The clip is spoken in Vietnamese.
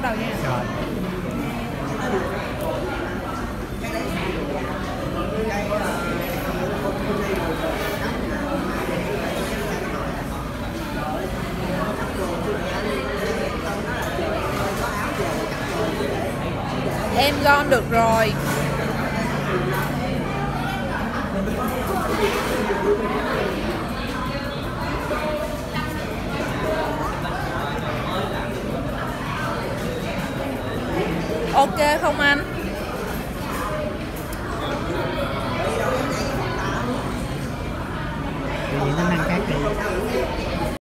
bắt đầu nha. Rồi. Em gom được rồi. Ok không anh? Thì những tính năng khác đi.